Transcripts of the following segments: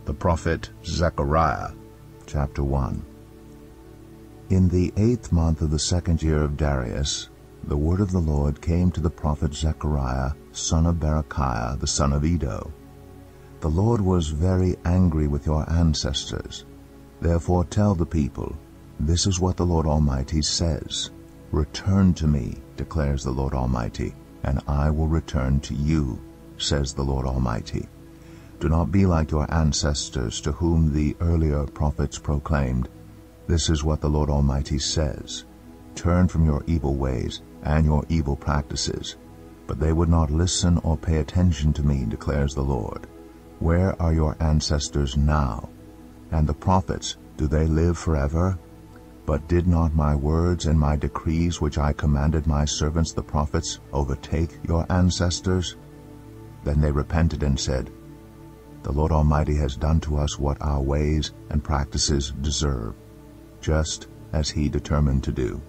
The prophet Zechariah, chapter 1. In the 8th month of the 2nd year of Darius, the word of the Lord came to the prophet Zechariah, son of Berechiah, the son of Iddo. The Lord was very angry with your ancestors. Therefore tell the people, this is what the Lord Almighty says. Return to me, declares the Lord Almighty, and I will return to you, says the Lord Almighty. Do not be like your ancestors, to whom the earlier prophets proclaimed, this is what the Lord Almighty says. Turn from your evil ways and your evil practices. But they would not listen or pay attention to me, declares the Lord. Where are your ancestors now? And the prophets, do they live forever? But did not my words and my decrees which I commanded my servants the prophets overtake your ancestors? Then they repented and said, the Lord Almighty has done to us what our ways and practices deserve, just as he determined to do.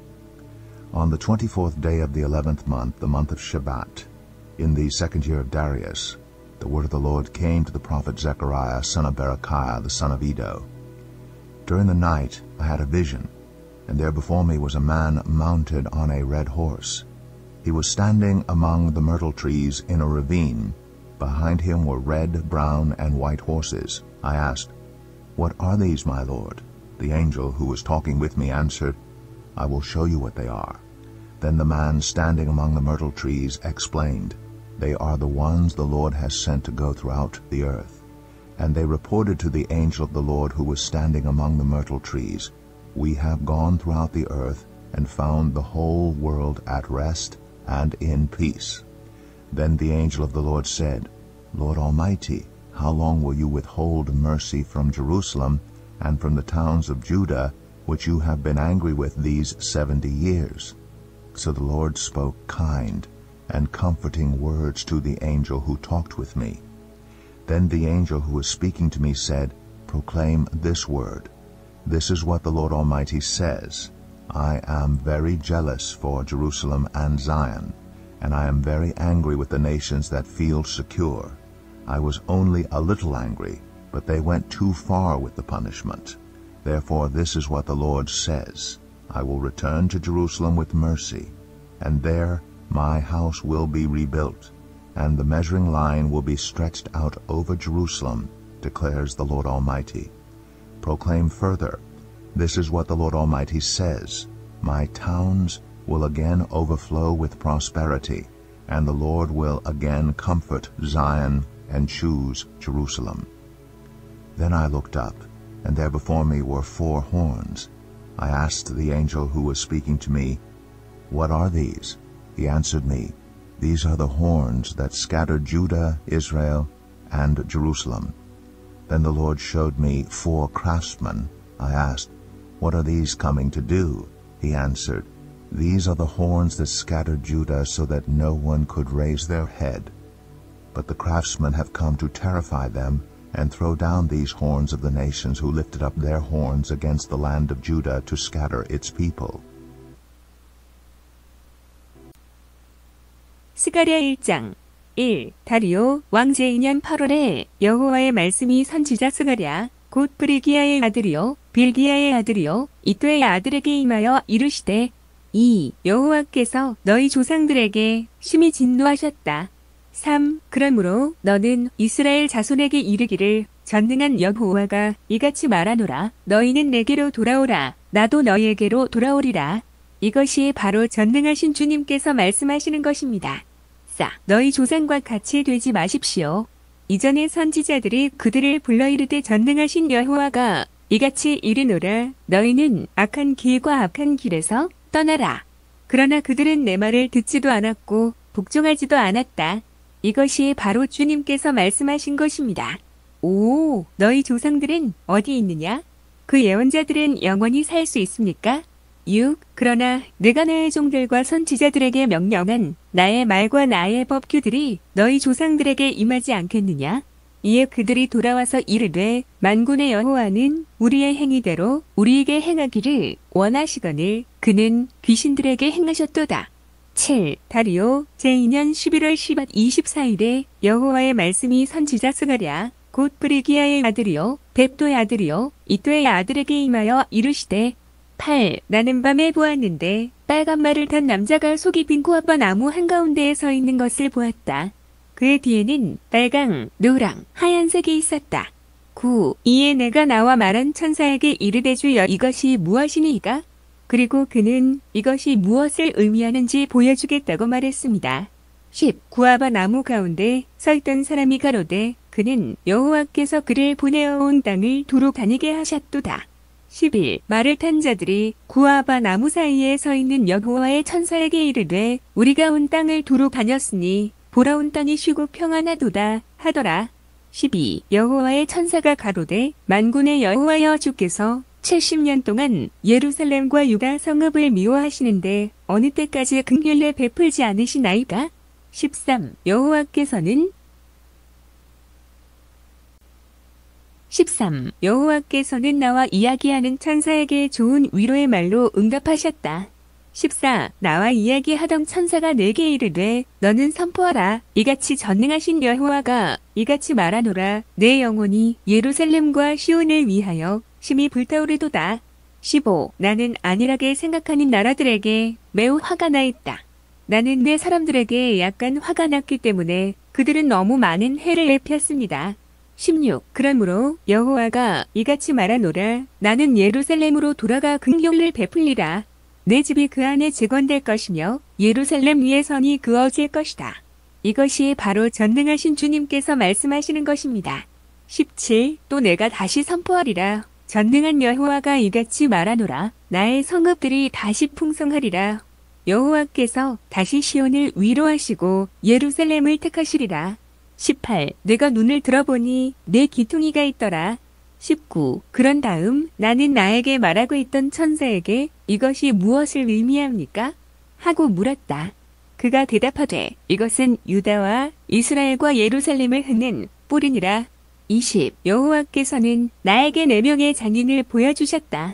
On the 24th day of the 11th month, the month of Shebat, in the 2nd year of Darius, the word of the Lord came to the prophet Zechariah, son of Berechiah, the son of Iddo. During the night I had a vision, and there before me was a man mounted on a red horse. He was standing among the myrtle trees in a ravine. Behind him were red, brown, and white horses. I asked, what are these, my lord? The angel who was talking with me answered, I will show you what they are. Then the man standing among the myrtle trees explained, they are the ones the Lord has sent to go throughout the earth. And they reported to the angel of the Lord who was standing among the myrtle trees, we have gone throughout the earth and found the whole world at rest and in peace. Then the angel of the Lord said, Lord Almighty, how long will you withhold mercy from Jerusalem and from the towns of Judah, which you have been angry with these 70 years? So the Lord spoke kind and comforting words to the angel who talked with me. Then the angel who was speaking to me said, proclaim this word. This is what the Lord Almighty says. I am very jealous for Jerusalem and Zion, and I am very angry with the nations that feel secure. I was only a little angry, but they went too far with the punishment. Therefore this is what the Lord says. I will return to Jerusalem with mercy, and there my house will be rebuilt, and the measuring line will be stretched out over Jerusalem, declares the Lord Almighty. Proclaim further, this is what the Lord Almighty says. My towns will again overflow with prosperity, and the Lord will again comfort Zion and choose Jerusalem. Then I looked up, and there before me were 4 horns. I asked the angel who was speaking to me, what are these? He answered me, these are the horns that scattered Judah, Israel, and Jerusalem. Then the Lord showed me 4 craftsmen. I asked, what are these coming to do? He answered, these are the horns that scattered Judah so that no one could raise their head. But the craftsmen have come to terrify them and throw down these horns of the nations who lifted up their horns against the land of Judah to scatter its people. 스가랴 1장 1. 다리오 왕 제2년 8월에 여호와의 말씀이 선지자 스가랴 곧 브리기야의 아들이요 빌기야의 아들이요 이도의 아들에게 임하여 이르시되 2. 여호와께서 너희 조상들에게 심히 진노하셨다. 3. 그러므로 너는 이스라엘 자손에게 이르기를 전능한 여호와가 이같이 말하노라. 너희는 내게로 돌아오라. 나도 너희에게로 돌아오리라. 이것이 바로 전능하신 주님께서 말씀하시는 것입니다. 4. 너희 조상과 같이 되지 마십시오. 이전의 선지자들이 그들을 불러 이르되 전능하신 여호와가 이같이 이르노라. 너희는 악한 길과 악한 길에서 떠나라. 그러나 그들은 내 말을 듣지도 않았고 복종하지도 않았다. 이것이 바로 주님께서 말씀하신 것입니다. 5. 너희 조상들은 어디 있느냐? 그 예언자들은 영원히 살 수 있습니까? 6. 그러나 내가 나의 종들과 선지자들에게 명령한 나의 말과 나의 법규들이 너희 조상들에게 임하지 않겠느냐? 이에 그들이 돌아와서 이르되 만군의 여호와는 우리의 행위대로 우리에게 행하기를 원하시거늘 그는 귀신들에게 행하셨도다. 7. 다리오 제2년 11월 24일에 여호와의 말씀이 선지자 스가랴 곧 브리기아의 아들이요 벳도의 아들이요 이또의 아들에게 임하여 이르시되 8. 나는 밤에 보았는데 빨간 말을 탄 남자가 속이 빈 구아바 나무 한가운데에 서 있는 것을 보았다. 그의 뒤에는 빨강, 노랑, 하얀색이 있었다. 9. 이에 내가 나와 말한 천사에게 이르되 주여 이것이 무엇이니이까? 그리고 그는 이것이 무엇을 의미하는지 보여주겠다고 말했습니다. 10. 구아바 나무 가운데 서 있던 사람이 가로되 그는 여호와께서 그를 보내어 온 땅을 두루 다니게 하셨도다. 11. 말을 탄 자들이 구아바 나무 사이에 서 있는 여호와의 천사에게 이르되 우리가 온 땅을 두루 다녔으니 보라 온 땅이 쉬고 평안하도다 하더라. 12. 여호와의 천사가 가로되 만군의 여호와여 주께서 70년 동안 예루살렘과 유다 성읍을 미워하시는데 어느 때까지 긍휼을 베풀지 않으시나이까? 13. 여호와께서는 13. 여호와께서는 나와 이야기하는 천사에게 좋은 위로의 말로 응답하셨다. 14. 나와 이야기하던 천사가 내게 이르되 너는 선포하라. 이같이 전능하신 여호와가 이같이 말하노라. 내 영혼이 예루살렘과 시온을 위하여 심히 불타오르도다. 15. 나는 안일하게 생각하는 나라들에게 매우 화가 나 있다. 나는 내 사람들에게 약간 화가 났기 때문에 그들은 너무 많은 해를 입혔습니다. 16. 그러므로 여호와가 이같이 말하노라. 나는 예루살렘으로 돌아가 긍휼을 베풀리라. 내 집이 그 안에 재건될 것이며 예루살렘 위에 선이 그어질 것이다. 이것이 바로 전능하신 주님께서 말씀하시는 것입니다. 17. 또 내가 다시 선포하리라. 전능한 여호와가 이같이 말하노라. 나의 성읍들이 다시 풍성하리라. 여호와께서 다시 시온을 위로하시고 예루살렘을 택하시리라. 18. 내가 눈을 들어보니 내 기퉁이가 있더라. 19. 그런 다음 나는 나에게 말하고 있던 천사에게 이것이 무엇을 의미합니까? 하고 물었다. 그가 대답하되 이것은 유다와 이스라엘과 예루살렘을 흩는 뿔이니라. 20. 여호와께서는 나에게 4명의 장인을 보여주셨다.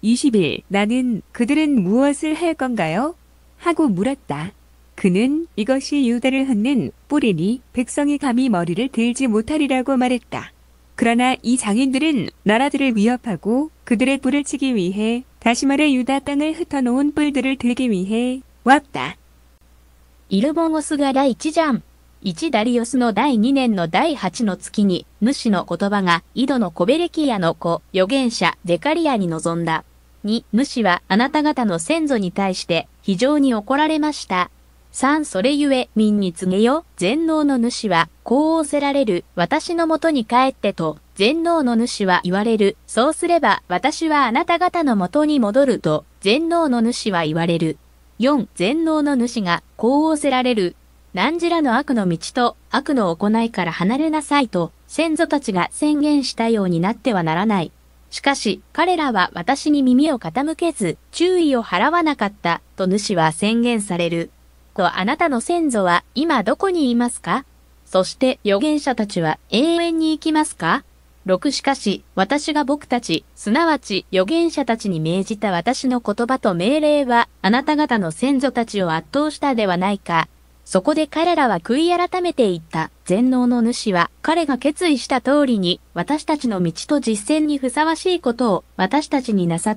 21. 나는 그들은 무엇을 할 건가요? 하고 물었다. 그는 이것이 유다를 흩는 뿔이니 백성이 감히 머리를 들지 못하리라고 말했다. 그러나 이 장인들은 나라들을 위협하고 그들의 뿔을 치기 위해 다시 말해 유다 땅을 흩어놓은 뿔들을 들기 위해 왔다. イルボゴスが第1ジャン。1ダリオスの第2年の第8の月に、主の言葉が、イドのコベレキアの子、預言者、ゼカリアに臨んだ。2、主はあなた方の先祖に対して非常に怒られました。3、それゆえ民に告げよ、全能の主は、こう仰せられる、私のもとに帰ってと、全能の主は言われる。そうすれば、私はあなた方のもとに戻ると、全能の主は言われる。4、全能の主が、こう仰せられる。何時らの悪の道と悪の行いから離れなさいと、先祖たちが宣言したようになってはならない。しかし、彼らは私に耳を傾けず、注意を払わなかった、と主は宣言される。とあなたの先祖は今どこにいますか？そして預言者たちは永遠に生きますか？6しかし、私が僕たち、すなわち預言者たちに命じた私の言葉と命令は、あなた方の先祖たちを圧倒したではないか。そこで彼らは悔い改めて言った。全能の主は、彼が決意した通りに、私たちの道と実践にふさわしいことを私たちになさった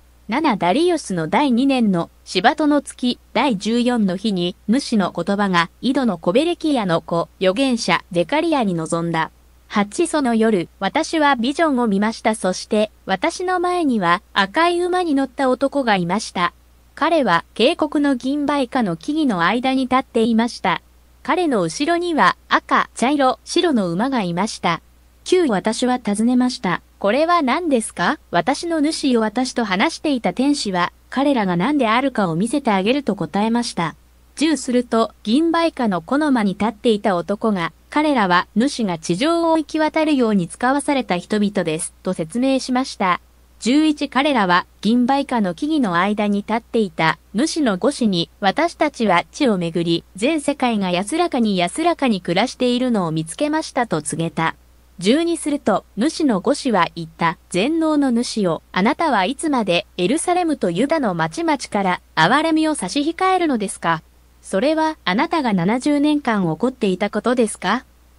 。7ダリオスの第2年のシバトの月第14の日に主の言葉がイドのコベレキアの子預言者ゼカリアに臨んだ。8その夜、私はビジョンを見ました。そして私の前には赤い馬に乗った男がいました。彼は渓谷の銀梅花の木々の間に立っていました。彼の後ろには赤、茶色、白の馬がいました。9私は尋ねました。これは何ですか？私の主よ私と話していた天使は、彼らが何であるかを見せてあげると答えました。10すると、銀梅花の木の間に立っていた男が、彼らは主が地上を行き渡るように使わされた人々です、と説明しました。11彼らは、銀梅花の木々の間に立っていた、主の御子に、私たちは地をめぐり、全世界が安らかに暮らしているのを見つけましたと告げた。12すると、主の御子は言った。全能の主よ、あなたはいつまでエルサレムとユダの町々から憐れみを差し控えるのですか？それはあなたが70年間起こっていたことですか？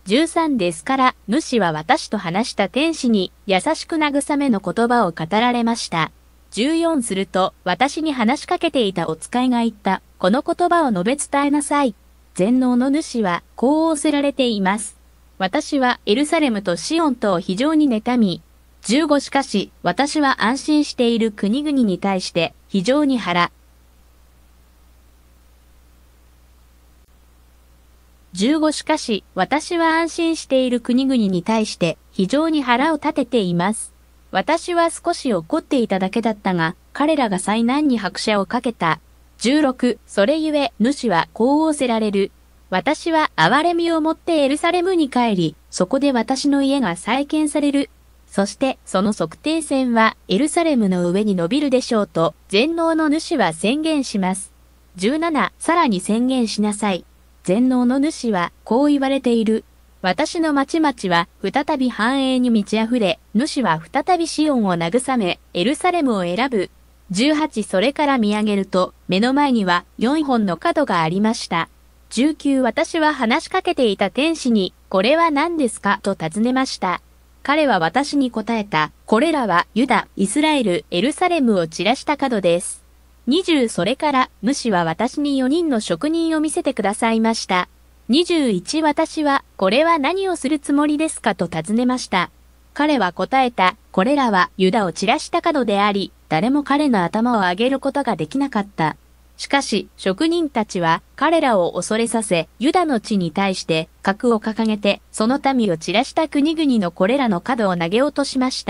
13ですから、主は私と話した天使に優しく慰めの言葉を語られました。14すると、私に話しかけていたお使いが言った、この言葉を述べ伝えなさい。全能の主は、こう仰せられています。私はエルサレムとシオンとを非常に妬み、15しかし、私は安心している国々に対して、非常に腹。15しかし、私は安心している国々に対して、非常に腹を立てています。私は少し怒っていただけだったが、彼らが災難に拍車をかけた。16、それゆえ、主はこう仰せられる。私は憐れみをもってエルサレムに帰り、そこで私の家が再建される。そして、その測定線はエルサレムの上に伸びるでしょうと、全能の主は宣言します。17、さらに宣言しなさい。全能の主はこう言われている。私の町々は再び繁栄に満ち溢れ、主は再びシオンを慰め、エルサレムを選ぶ。18それから見上げると、目の前には4本の角がありました。19私は話しかけていた天使に、これは何ですかと尋ねました。彼は私に答えた、これらはユダ、イスラエル、エルサレムを散らした角です。20それから、主は私に4人の職人を見せてくださいました。21私は、これは何をするつもりですかと尋ねました。彼は答えた、これらはユダを散らした角であり、誰も彼の頭を上げることができなかった。しかし、職人たちは彼らを恐れさせ、ユダの地に対して角を掲げて、その民を散らした国々のこれらの角を投げ落としました。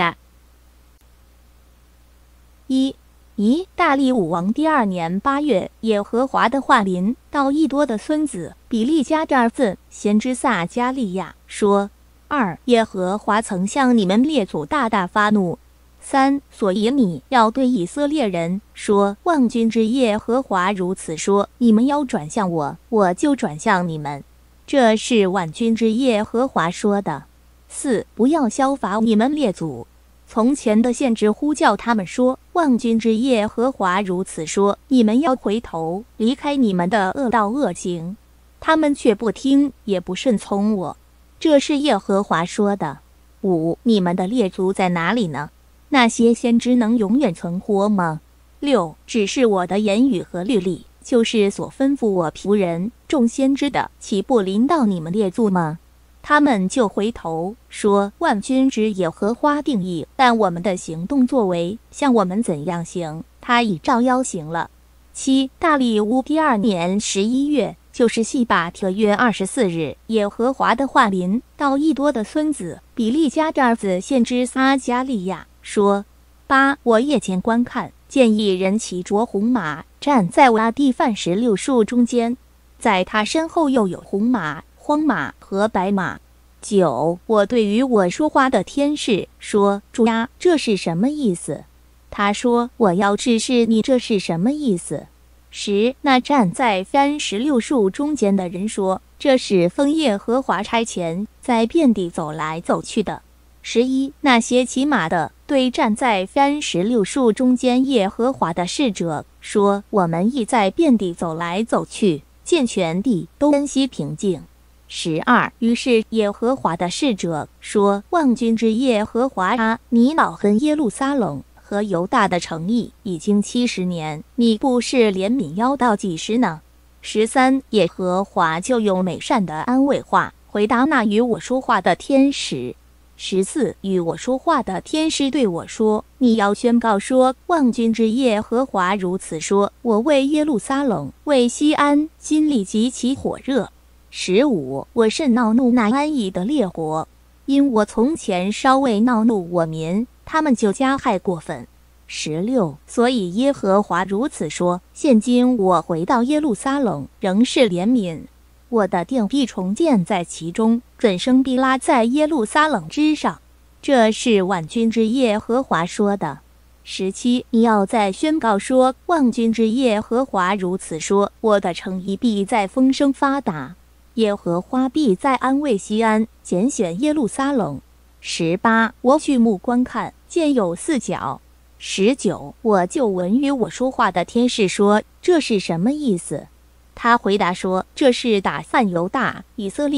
大利武王第2年8月，耶和华的话临到益多的孙子比利加这儿子先知撒加利亚说：2耶和华曾向你们列祖大大发怒。3所以你要对以色列人说，万军之耶和华如此说：你们要转向我，我就转向你们。这是万军之耶和华说的。4不要效法你们列祖从前的先知，呼叫他们说：万军之耶和华如此说，你们要回头，离开你们的恶道恶行。他们却不听，也不顺从我。这是耶和华说的。5你们的列祖在哪里呢？那些先知能永远存活吗？6只是我的言语和律例，就是所吩咐我仆人众先知的，岂不临到你们列祖吗？他们就回头说：万军之耶和华定义，但我们的行动作为像我们怎样行，他已照妖行了。7大利乌第2年11月，就是西巴特月24日，耶和华的话临到益多的孙子比利加这儿子先知撒加利亚说：8我夜间观看，见一人骑着红马，站在瓦地范16树中间，在他身后又有红马、荒马和白马。9我对于我说话的天使说：主呀，这是什么意思？他说：我要指示你这是什么意思。10那站在番16树中间的人说：这是奉耶和华差遣，在遍地走来走去的。11那些骑马的对站在番16树中间耶和华的使者说：我们亦在遍地走来走去，见全地都安息平静。12于是耶和华的使者说：万军之耶和华啊，你恼恨耶路撒冷和犹大的诚意已经70年，你不是怜悯要到几时呢？13耶和华就用美善的安慰话回答那与我说话的天使。14与我说话的天使对我说：你要宣告说，万军之耶和华如此说，我为耶路撒冷为西安心里极其火热。15我甚恼怒那安逸的列国，因我从前稍微恼怒我民，他们就加害过分。16所以耶和华如此说，现今我回到耶路撒冷，仍是怜悯，我的殿必重建在其中，准生必拉在耶路撒冷之上。这是万军之耶和华说的。17你要再宣告说，万军之耶和华如此说，我的诚意必在风声发达，耶和华必在安慰西安，拣选耶路撒冷。18我举目观看，见有4角。19我就闻与我说话的天使说：这是什么意思？他回答说：这是打散犹大、以色列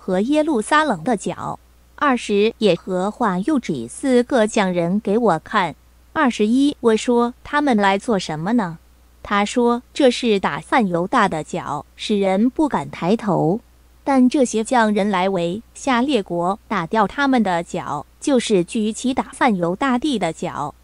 和耶路撒冷的角。20耶和华又指4个匠人给我看。21我说他们来做什么呢？他说这是打犯犹大的角，使人不敢抬头。但这些匠人来为下列国打掉他们的角，就是举起打犯犹大地的角。